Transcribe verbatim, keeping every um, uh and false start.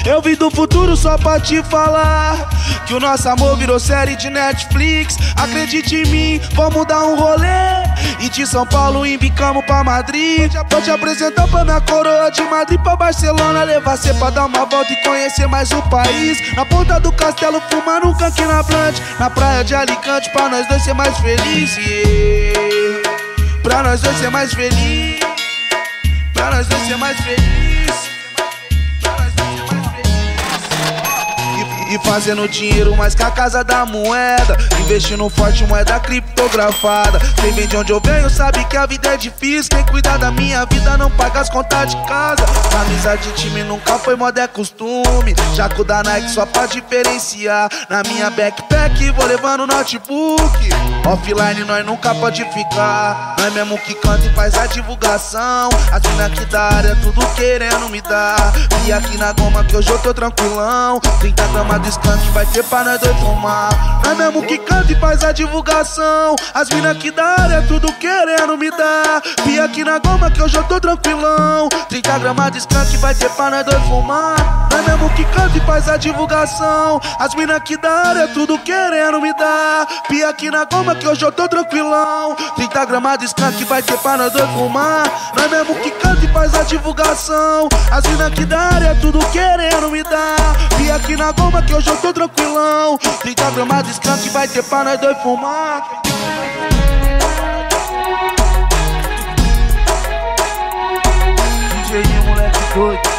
Eu vim do futuro só pra te falar que o nosso amor virou série de Netflix. Acredite em mim, vamos dar um rolê. E de São Paulo embicamos pra Madrid. Vou te apresentar pra minha coroa de Madrid pra Barcelona. Levar cê pra dar uma volta e conhecer mais o país. Na ponta do castelo fumando um canque na Blante. Na praia de Alicante pra nós dois ser mais felizes, yeah. Pra nós dois ser mais felizes. Pra nós dois ser mais felizes. E fazendo dinheiro mais que a casa da moeda. Investindo forte, moeda criptografada. Quem vem de onde eu venho sabe que a vida é difícil. Quem cuida da minha vida não paga as contas de casa. Camisa de time nunca foi moda, é costume. Jaco da Nike só pra diferenciar. Na minha backpack vou levando notebook. Offline nós nunca pode ficar. Nós mesmo que canta e faz a divulgação. As mina aqui da área tudo querendo me dar. E aqui na goma que hoje eu tô tranquilão. trinta gramas do skunk vai ter pra nós dois fumar. Nós mesmo que canta e faz a divulgação. As mina aqui da área tudo querendo me dar. E aqui na goma que hoje eu tô tranquilão. trinta gramas de skunk vai ter pra nós dois fumar. Nós mesmo que canta e faz a divulgação. As mina aqui da área tudo querendo me dar. E aqui na goma que hoje eu tô tranquilão. trinta gramas de skunk vai ter pra nós dois fumar. Nós mesmo que canta e faz a divulgação. As mina aqui da área tudo querendo me dar. E aqui na goma que hoje eu tô tranquilão. trinta gramas de skunk vai ter pra nós dois fumar. D J, moleque doido.